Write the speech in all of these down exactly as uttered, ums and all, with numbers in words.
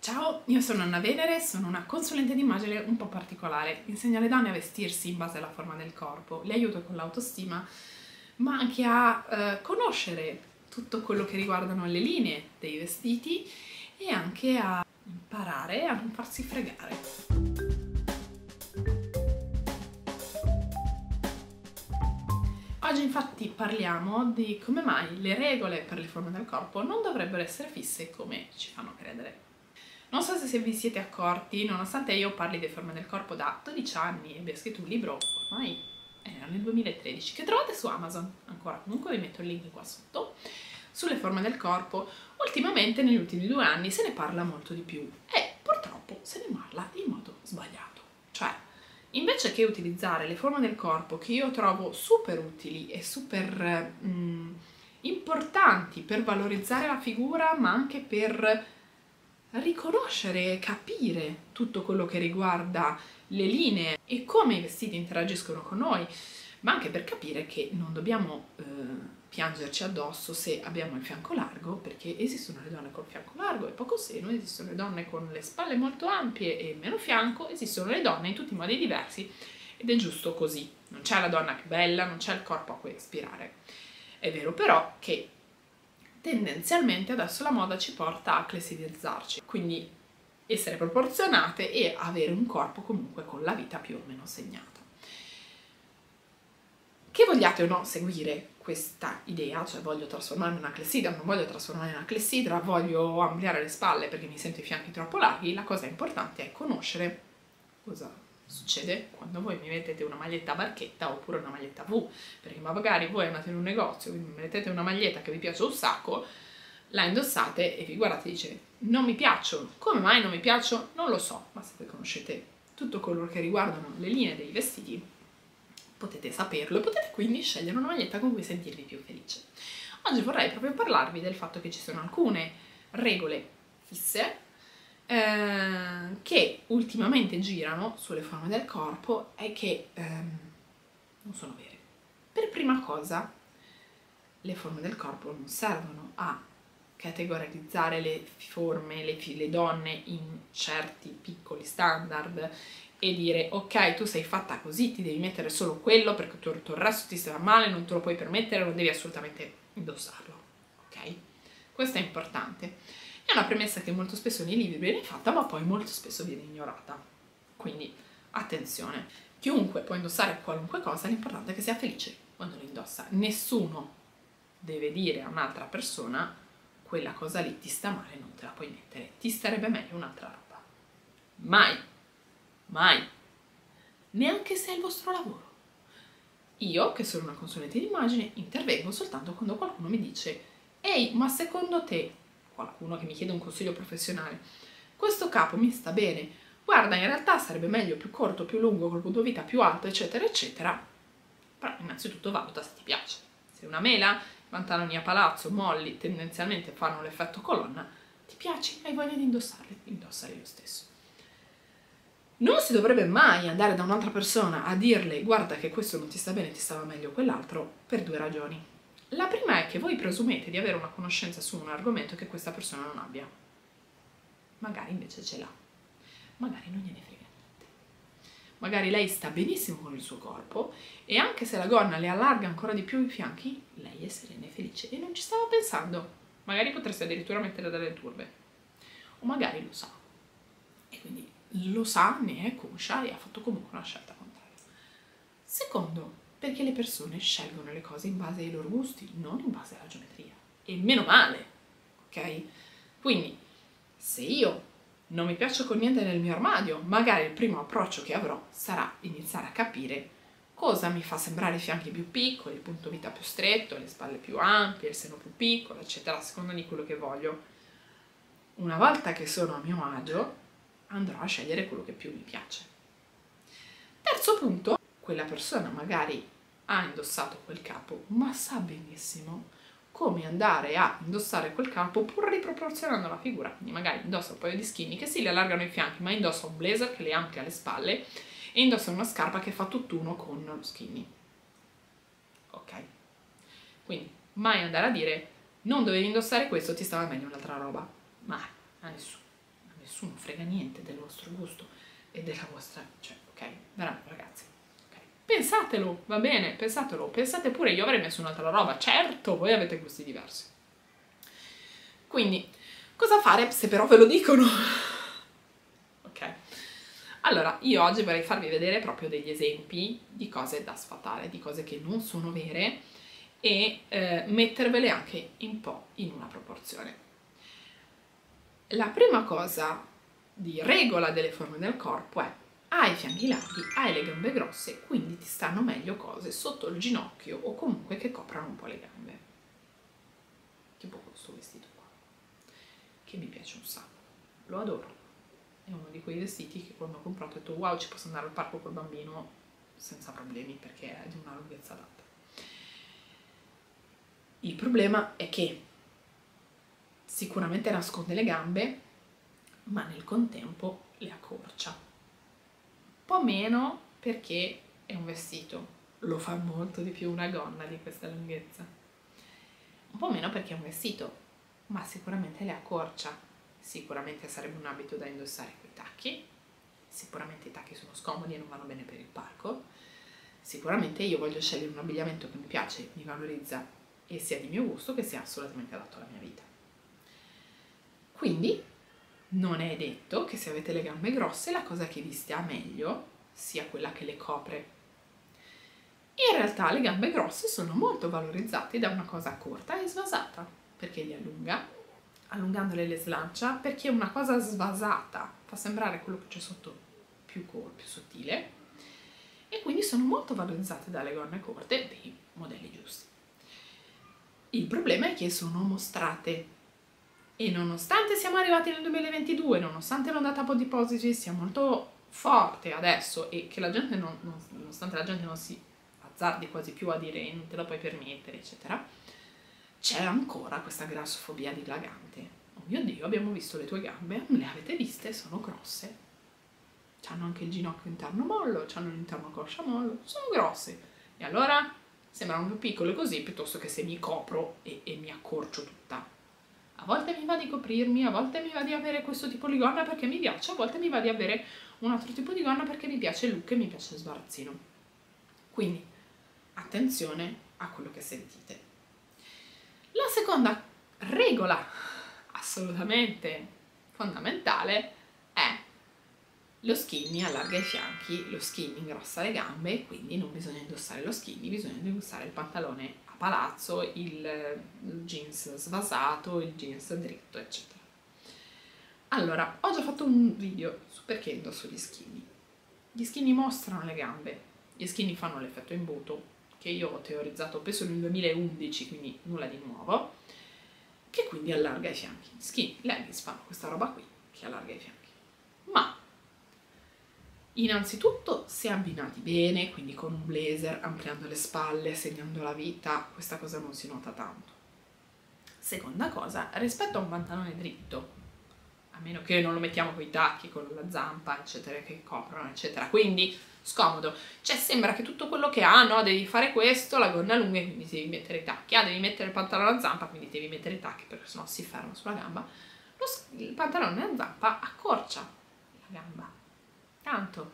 Ciao, io sono Anna Venere, sono una consulente d'immagine un po' particolare. Insegno alle donne a vestirsi in base alla forma del corpo, le aiuto con l'autostima, ma anche a eh, conoscere tutto quello che riguardano le linee dei vestiti e anche a imparare a non farsi fregare. Oggi infatti parliamo di come mai le regole per le forme del corpo non dovrebbero essere fisse come ci fanno credere. Non so se vi siete accorti, nonostante io parli di forme del corpo da dodici anni e abbia scritto un libro, ormai era nel duemilatredici, che trovate su Amazon, ancora comunque vi metto il link qua sotto, sulle forme del corpo, ultimamente negli ultimi due anni se ne parla molto di più e purtroppo se ne parla in modo sbagliato. Cioè, invece che utilizzare le forme del corpo che io trovo super utili e super mm, importanti per valorizzare la figura, ma anche per riconoscere e capire tutto quello che riguarda le linee e come i vestiti interagiscono con noi, ma anche per capire che non dobbiamo eh, piangerci addosso se abbiamo il fianco largo, perché esistono le donne col fianco largo e poco seno, esistono le donne con le spalle molto ampie e meno fianco, esistono le donne in tutti i modi diversi ed è giusto così. Non c'è la donna più bella, non c'è il corpo a cui aspirare. È vero però che tendenzialmente adesso la moda ci porta a classificarci, quindi essere proporzionate e avere un corpo comunque con la vita più o meno segnata. Che vogliate o no seguire questa idea, cioè voglio trasformarmi in una clessidra, non voglio trasformarmi in una clessidra, voglio ampliare le spalle perché mi sento i fianchi troppo larghi, la cosa importante è conoscere cosa succede quando voi mi mettete una maglietta a barchetta oppure una maglietta V, perché magari voi andate in un negozio, mi mettete una maglietta che vi piace un sacco, la indossate e vi guardate e dice non mi piacciono. Come mai non mi piacciono? Non lo so, ma se voi conoscete tutto quello che riguardano le linee dei vestiti potete saperlo e potete quindi scegliere una maglietta con cui sentirvi più felice. Oggi vorrei proprio parlarvi del fatto che ci sono alcune regole fisse Eh, che ultimamente girano sulle forme del corpo e che ehm, non sono vere. Per prima cosa, le forme del corpo non servono a categorizzare le forme, le, le donne in certi piccoli standard e dire ok, tu sei fatta così, ti devi mettere solo quello perché tutto il resto ti sta male, non te lo puoi permettere, non devi assolutamente indossarlo, ok? Questo è importante. È una premessa che molto spesso nei libri viene fatta, ma poi molto spesso viene ignorata. Quindi, attenzione, chiunque può indossare qualunque cosa, l'importante è che sia felice quando lo indossa. Nessuno deve dire a un'altra persona quella cosa lì ti sta male, non te la puoi mettere, ti starebbe meglio un'altra roba. Mai, mai, neanche se è il vostro lavoro. Io, che sono una consulente d'immagine, intervengo soltanto quando qualcuno mi dice ehi, ma secondo te, qualcuno che mi chiede un consiglio professionale, questo capo mi sta bene, guarda in realtà sarebbe meglio più corto, più lungo, col punto vita più alto, eccetera eccetera, però innanzitutto valuta se ti piace. Se una mela, i pantaloni a palazzo, molli, tendenzialmente fanno l'effetto colonna, ti piaci, hai voglia di indossarli, indossali lo stesso. Non si dovrebbe mai andare da un'altra persona a dirle guarda che questo non ti sta bene, ti stava meglio quell'altro, per due ragioni. La prima è che voi presumete di avere una conoscenza su un argomento che questa persona non abbia. Magari invece ce l'ha. Magari non gliene frega niente. Magari lei sta benissimo con il suo corpo e anche se la gonna le allarga ancora di più i fianchi, lei è serena e felice e non ci stava pensando. Magari potreste addirittura mettere delle turbe. O magari lo sa. E quindi lo sa, ne è conscia e ha fatto comunque una scelta contraria. Secondo, perché le persone scelgono le cose in base ai loro gusti, non in base alla geometria. E meno male, ok? Quindi, se io non mi piaccio con niente nel mio armadio, magari il primo approccio che avrò sarà iniziare a capire cosa mi fa sembrare i fianchi più piccoli, il punto vita più stretto, le spalle più ampie, il seno più piccolo, eccetera, a seconda di quello che voglio. Una volta che sono a mio agio, andrò a scegliere quello che più mi piace. Terzo punto, quella persona magari ha indossato quel capo, ma sa benissimo come andare a indossare quel capo pur riproporzionando la figura. Quindi magari indossa un paio di skinny che sì, le allargano i fianchi, ma indossa un blazer che le amplia le spalle e indossa una scarpa che fa tutt'uno con lo skinny. Ok? Quindi mai andare a dire non dovevi indossare questo, ti stava meglio un'altra roba. Mai, a nessuno. nessuno frega niente del vostro gusto e della vostra, cioè, ok, veramente ragazzi, okay. Pensatelo, va bene, pensatelo, pensate pure, io avrei messo un'altra roba, certo, voi avete gusti diversi. Quindi, cosa fare se però ve lo dicono? Ok, allora, io oggi vorrei farvi vedere proprio degli esempi di cose da sfatare, di cose che non sono vere e eh, mettervele anche un po' in una proporzione. La prima cosa di regola delle forme del corpo è: hai i fianchi larghi, hai le gambe grosse, quindi ti stanno meglio cose sotto il ginocchio o comunque che coprano un po' le gambe. Tipo questo vestito qua, che mi piace un sacco, lo adoro. È uno di quei vestiti che quando ho comprato ho detto wow, ci posso andare al parco col bambino senza problemi perché è di una lunghezza adatta. Il problema è che sicuramente nasconde le gambe, ma nel contempo le accorcia. Un po' meno perché è un vestito, lo fa molto di più una gonna di questa lunghezza. Un po' meno perché è un vestito, ma sicuramente le accorcia. Sicuramente sarebbe un abito da indossare con i tacchi, sicuramente i tacchi sono scomodi e non vanno bene per il parco, sicuramente io voglio scegliere un abbigliamento che mi piace, mi valorizza e sia di mio gusto, che sia assolutamente adatto alla mia vita. Quindi non è detto che se avete le gambe grosse la cosa che vi stia meglio sia quella che le copre. In realtà le gambe grosse sono molto valorizzate da una cosa corta e svasata, perché li allunga, allungandole le slancia, perché una cosa svasata fa sembrare quello che c'è sotto più, più sottile, e quindi sono molto valorizzate dalle gonne corte dei modelli giusti. Il problema è che sono mostrate, e nonostante siamo arrivati nel duemilaventidue, nonostante l'ondata body positive sia molto forte adesso e che la gente non, non, nonostante la gente non si azzardi quasi più a dire non te lo puoi permettere eccetera, c'è ancora questa grassofobia dilagante. Oh mio Dio, abbiamo visto le tue gambe, le avete viste, sono grosse, hanno anche il ginocchio interno mollo, hanno l'interno coscia mollo, sono grosse, e allora sembrano più piccole così piuttosto che se mi copro e, e mi accorcio tutta. A volte mi va di coprirmi, a volte mi va di avere questo tipo di gonna perché mi piace, a volte mi va di avere un altro tipo di gonna perché mi piace il look e mi piace il sbarazzino. Quindi attenzione a quello che sentite. La seconda regola assolutamente fondamentale è: lo skinny allarga i fianchi, lo skinny ingrossa le gambe, quindi non bisogna indossare lo skinny, bisogna indossare il pantalone a palazzo, il, il jeans svasato, il jeans dritto, eccetera. Allora, ho già fatto un video su perché indosso gli skinny. Gli skinny mostrano le gambe, gli skinny fanno l'effetto imbuto, che io ho teorizzato penso nel duemilaundici, quindi nulla di nuovo, che quindi allarga i fianchi. Skinny leggings fanno questa roba qui, che allarga i fianchi. Ma innanzitutto, se abbinati bene, quindi con un blazer, ampliando le spalle, segnando la vita, questa cosa non si nota tanto. Seconda cosa, rispetto a un pantalone dritto, a meno che non lo mettiamo con i tacchi, con la zampa, eccetera, che coprono, eccetera, quindi scomodo. Cioè sembra che tutto quello che ha, no, devi fare questo, la gonna lunga, quindi devi mettere i tacchi, ah, devi mettere il pantalone a zampa, quindi devi mettere i tacchi, perché sennò si ferma sulla gamba. Lo, il pantalone a zampa accorcia la gamba, tanto.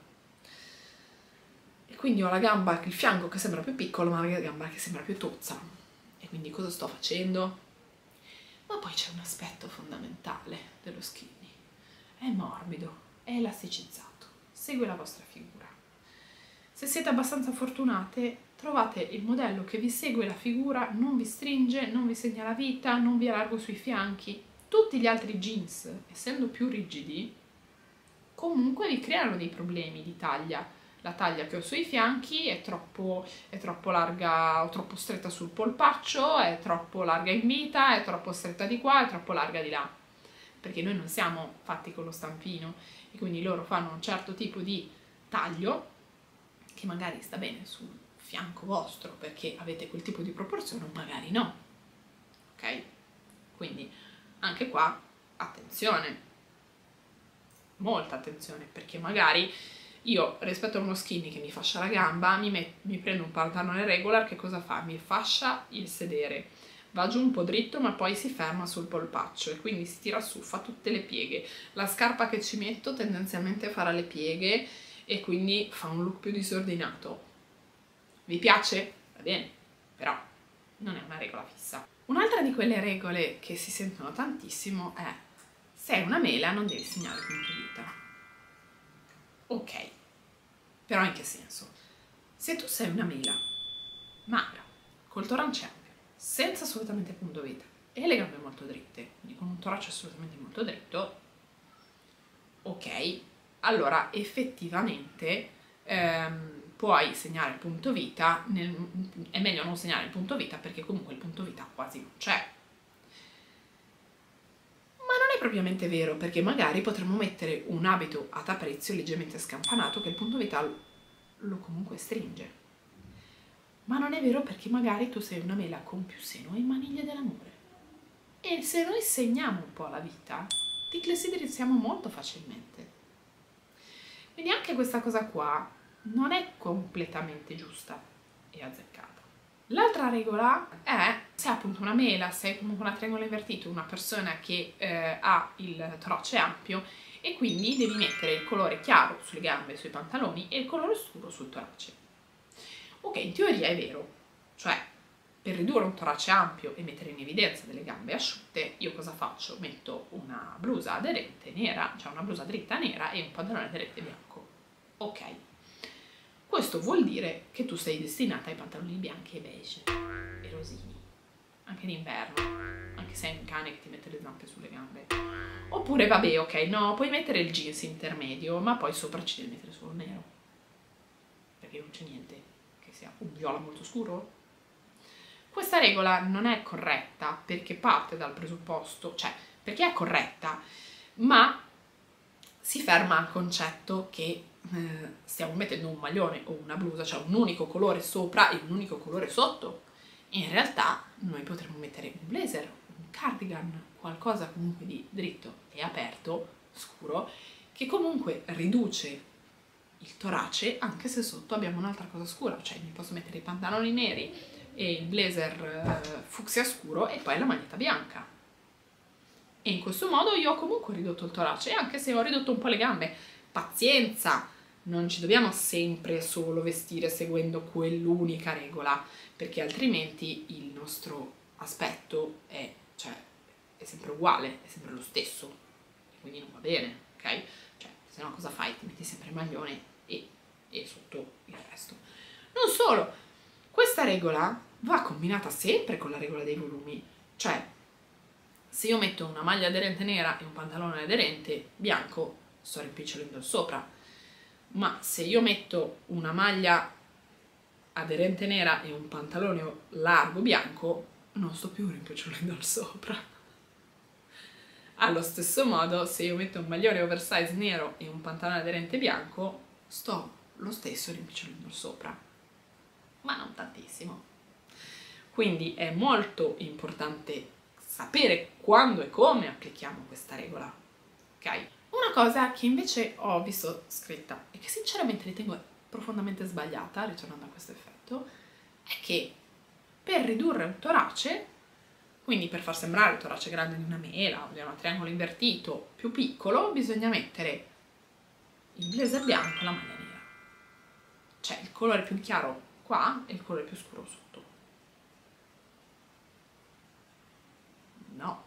E quindi ho la gamba, il fianco che sembra più piccolo, ma la gamba che sembra più tozza. E quindi cosa sto facendo? Ma poi c'è un aspetto fondamentale dello skinny. È morbido, è elasticizzato, segue la vostra figura. Se siete abbastanza fortunate, trovate il modello che vi segue la figura, non vi stringe, non vi segna la vita, non vi allargo sui fianchi. Tutti gli altri jeans, essendo più rigidi, comunque vi creano dei problemi di taglia. La taglia che ho sui fianchi è troppo, è troppo larga o troppo stretta sul polpaccio, è troppo larga in vita, è troppo stretta di qua, è troppo larga di là. Perché noi non siamo fatti con lo stampino e quindi loro fanno un certo tipo di taglio che magari sta bene sul fianco vostro perché avete quel tipo di proporzione o magari no. Ok? Quindi anche qua attenzione, molta attenzione, perché magari io rispetto a uno skinny che mi fascia la gamba mi, met, mi prendo un pantalone regular, che cosa fa? Mi fascia il sedere, va giù un po' dritto ma poi si ferma sul polpaccio e quindi si tira su, fa tutte le pieghe. La scarpa che ci metto tendenzialmente farà le pieghe e quindi fa un look più disordinato. Vi piace? Va bene, però non è una regola fissa. Un'altra di quelle regole che si sentono tantissimo è: sei una mela non devi segnare punto vita. Ok, però in che senso? Se tu sei una mela magra, col torace ampio, senza assolutamente punto vita e le gambe molto dritte, quindi con un torace assolutamente molto dritto, ok, allora effettivamente ehm, puoi segnare il punto vita, nel, è meglio non segnare il punto vita perché comunque il punto vita quasi non c'è. Ma non è propriamente vero, perché magari potremmo mettere un abito a trapezio leggermente scampanato che il punto vita lo comunque stringe. Ma non è vero, perché magari tu sei una mela con più seno e maniglia dell'amore. E se noi segniamo un po' la vita, ti clessidrizziamo molto facilmente. Quindi anche questa cosa qua non è completamente giusta e azzeccata. L'altra regola è: se appunto una mela, sei comunque una triangola invertito, una persona che eh, ha il torace ampio, e quindi devi mettere il colore chiaro sulle gambe e sui pantaloni e il colore scuro sul torace. Ok, in teoria è vero, cioè per ridurre un torace ampio e mettere in evidenza delle gambe asciutte, io cosa faccio? Metto una blusa aderente nera, cioè una blusa dritta nera e un pantalone aderente bianco. Ok, questo vuol dire che tu sei destinata ai pantaloni bianchi e beige e rosini, anche d'inverno, anche se hai un cane che ti mette le zampe sulle gambe. Oppure vabbè, ok, no, puoi mettere il jeans intermedio, ma poi sopra ci devi mettere solo nero, perché non c'è niente che sia un viola molto scuro. Questa regola non è corretta perché parte dal presupposto, cioè perché è corretta, ma si ferma al concetto che eh, stiamo mettendo un maglione o una blusa, cioè un unico colore sopra e un unico colore sotto. In realtà noi potremmo mettere un blazer, un cardigan, qualcosa comunque di dritto e aperto, scuro, che comunque riduce il torace anche se sotto abbiamo un'altra cosa scura, cioè mi posso mettere i pantaloni neri e il blazer eh, fucsia scuro e poi la maglietta bianca. E in questo modo io ho comunque ridotto il torace, anche se ho ridotto un po' le gambe. Pazienza, non ci dobbiamo sempre solo vestire seguendo quell'unica regola, perché altrimenti il nostro aspetto è, cioè, è sempre uguale, è sempre lo stesso, e quindi non va bene, ok? Cioè, se no cosa fai? Ti metti sempre il maglione e, e sotto il resto. Non solo, questa regola va combinata sempre con la regola dei volumi, cioè se io metto una maglia aderente nera e un pantalone aderente bianco sto rimpicciolendo il sopra, ma se io metto una maglia aderente nera e un pantalone largo bianco non sto più rimpicciolendo il sopra. Allo stesso modo, se io metto un maglione oversize nero e un pantalone aderente bianco sto lo stesso rimpicciolendo il sopra, ma non tantissimo. Quindi è molto importante sapere quando e come applichiamo questa regola, ok? Una cosa che invece ho visto scritta e che sinceramente ritengo profondamente sbagliata, ritornando a questo effetto, è che per ridurre un torace, quindi per far sembrare il torace grande di una mela o di un triangolo invertito più piccolo, bisogna mettere il blazer bianco e la maglia nera. Cioè il colore più chiaro qua e il colore più scuro sotto. No,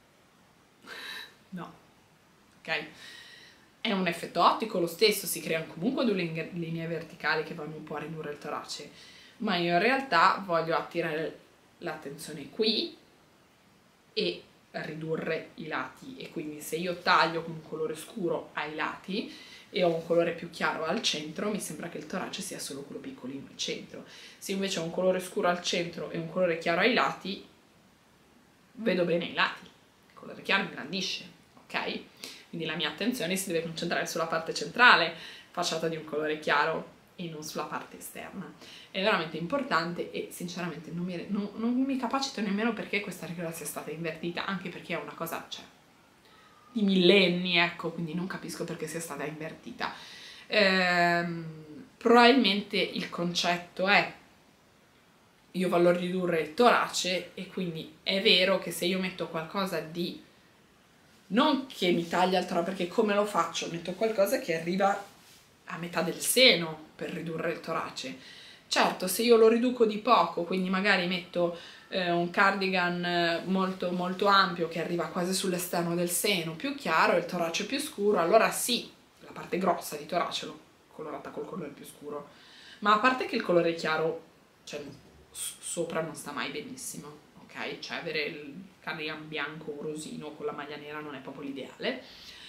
no, ok? È un effetto ottico lo stesso, si creano comunque due linee verticali che vanno un po' a ridurre il torace, ma io in realtà voglio attirare l'attenzione qui e ridurre i lati, e quindi se io taglio con un colore scuro ai lati e ho un colore più chiaro al centro, mi sembra che il torace sia solo quello piccolino al centro. Se invece ho un colore scuro al centro e un colore chiaro ai lati, vedo bene i lati, il colore chiaro ingrandisce, ok? Quindi la mia attenzione si deve concentrare sulla parte centrale, fasciata di un colore chiaro, e non sulla parte esterna. È veramente importante e sinceramente non mi, non, non mi capacito nemmeno perché questa regola sia stata invertita, anche perché è una cosa, cioè, di millenni, ecco, quindi non capisco perché sia stata invertita. Ehm, probabilmente il concetto è io voglio ridurre il torace e quindi è vero che se io metto qualcosa di, non che mi taglia il torace, perché come lo faccio? Metto qualcosa che arriva a metà del seno per ridurre il torace. Certo, se io lo riduco di poco, quindi magari metto eh, un cardigan molto molto ampio che arriva quasi sull'esterno del seno, più chiaro, il torace più scuro, allora sì, la parte grossa di torace l'ho colorata col colore più scuro. Ma a parte che il colore chiaro, cioè sopra non sta mai benissimo, ok? Cioè avere il cardigan bianco o rosino con la maglia nera non è proprio l'ideale,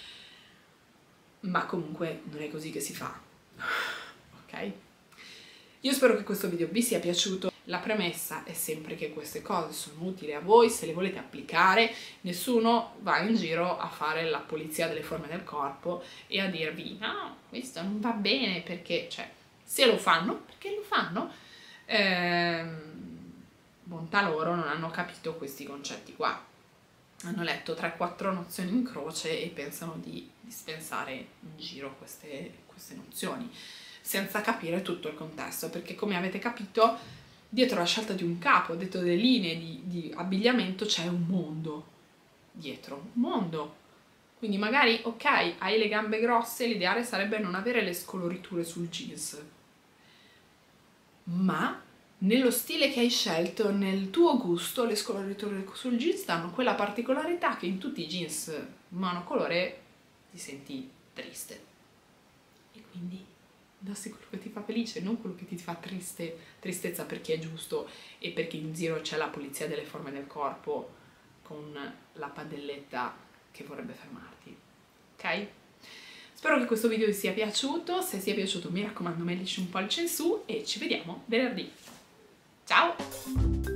ma comunque non è così che si fa, ok? Io spero che questo video vi sia piaciuto. La premessa è sempre che queste cose sono utili a voi, se le volete applicare, nessuno va in giro a fare la pulizia delle forme del corpo e a dirvi no, questo non va bene, perché, cioè, se lo fanno, perché lo fanno, ehm, bontà loro, non hanno capito questi concetti qua. Hanno letto tre quattro nozioni in croce e pensano di dispensare in giro queste, queste nozioni, senza capire tutto il contesto, perché come avete capito, dietro la scelta di un capo, dietro delle linee di, di abbigliamento c'è un mondo, dietro, un mondo. Quindi magari, ok, hai le gambe grosse, l'ideale sarebbe non avere le scoloriture sul jeans, ma nello stile che hai scelto, nel tuo gusto, le scoloriture sul jeans danno quella particolarità che in tutti i jeans monocolore ti senti triste. E quindi indossi quello che ti fa felice, non quello che ti fa triste, tristezza perché è giusto e perché in giro c'è la pulizia delle forme del corpo con la padelletta che vorrebbe fermarti, ok? Spero che questo video vi sia piaciuto, se sia piaciuto mi raccomando mettici un pollice in su e ci vediamo venerdì. Ciao!